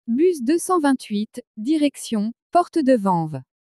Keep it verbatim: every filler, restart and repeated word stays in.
Bus deux cent vingt-huit, direction, Porte de Vanves.